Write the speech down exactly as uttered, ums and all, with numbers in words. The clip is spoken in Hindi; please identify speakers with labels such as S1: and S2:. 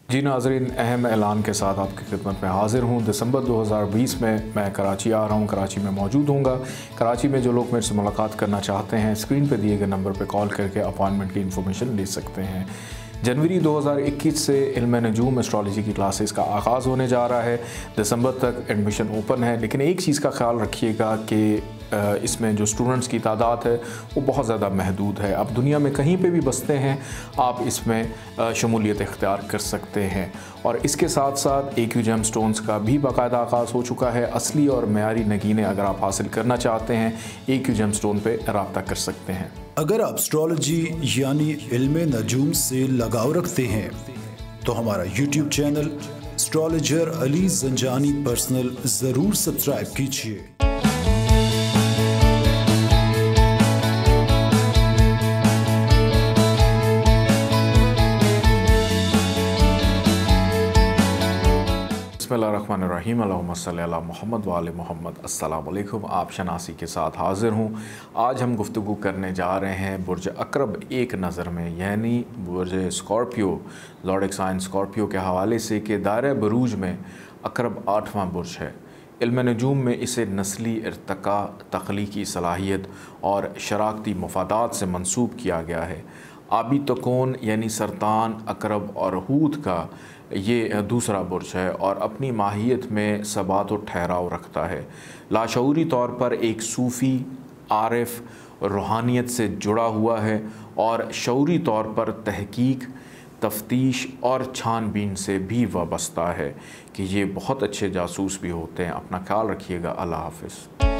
S1: जी नाज़रीन, अहम ऐलान के साथ आपकी खिदमत में हाज़िर हूँ। दिसंबर दो हज़ार बीस में मैं कराची आ रहा हूँ, कराची में मौजूद हूँगा। कराची में जो लोग मेरे से मुलाकात करना चाहते हैं, स्क्रीन पे दिए गए नंबर पे कॉल करके अपॉइंटमेंट की इन्फॉर्मेशन ले सकते हैं। जनवरी दो हज़ार इक्कीस से इल्म नजूम एस्ट्रोलॉजी की क्लासेस का आगाज़ होने जा रहा है। दिसंबर तक एडमिशन ओपन है, लेकिन एक चीज़ का ख्याल रखिएगा कि इसमें जो स्टूडेंट्स की तादाद है वो बहुत ज़्यादा महदूद है। अब दुनिया में कहीं पे भी बसते हैं आप इसमें शमूलियत इख्तियार कर सकते हैं। और इसके साथ साथ ए क्यू जेम स्टोन्स का भी बाकायदा आगाज़ हो चुका है। असली और मयारी नगीने अगर आप हासिल करना चाहते हैं, ए क्यू जेम स्टोन पे रब्ता कर सकते हैं।
S2: अगर आप एस्ट्रोलॉजी यानी इल्म नजूम से लगाव रखते हैं तो हमारा YouTube channel astrologer Ali Zanjani personal ज़रूर सब्सक्राइब कीजिए।
S1: बिस्मिल्लाहिर्रहमानिर्रहीम, अल्लाहुम्मा सल्ली अला मुहम्मद व आले मुहम्मद। अस्सलाम वालेकुम। आप शनासी के साथ हाज़िर हूँ। आज हम गुफ्तगू करने जा रहे हैं बुर्ज अकरब एक नज़र में, यानी बुर्ज स्कॉर्पियो, ज़ोडिएक साइन स्कॉर्पियो के हवाले से कि दायरे बुरूज में अकरब आठवां बुर्ज है। इल्म नजूम में इसे नस्ली इर्तका, तख्लीकी सलाहियत और शराकती मफादात से मंसूब किया गया है। आबी तकोन यानी सरतान, अकरब और हूत का ये दूसरा बुर्ज है और अपनी माहियत में सबात और ठहराव रखता है। लाशऊरी तौर पर एक सूफ़ी, आरिफ, रूहानियत से जुड़ा हुआ है और शऊरी तौर पर तहकीक, तफ्तीश और छानबीन से भी वाबस्ता है कि ये बहुत अच्छे जासूस भी होते हैं। अपना ख्याल रखिएगा। अल्लाह हाफ़िज़।